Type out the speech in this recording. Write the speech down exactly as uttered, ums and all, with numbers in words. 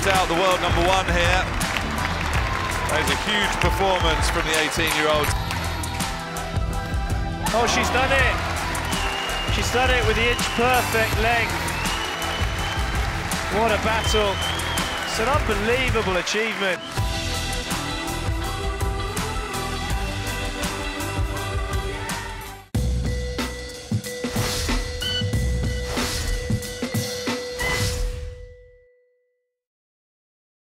out the world number one here. That is a huge performance from the eighteen-year-old. Oh, she's done it. She's done it with the inch-perfect length. What a battle. It's an unbelievable achievement.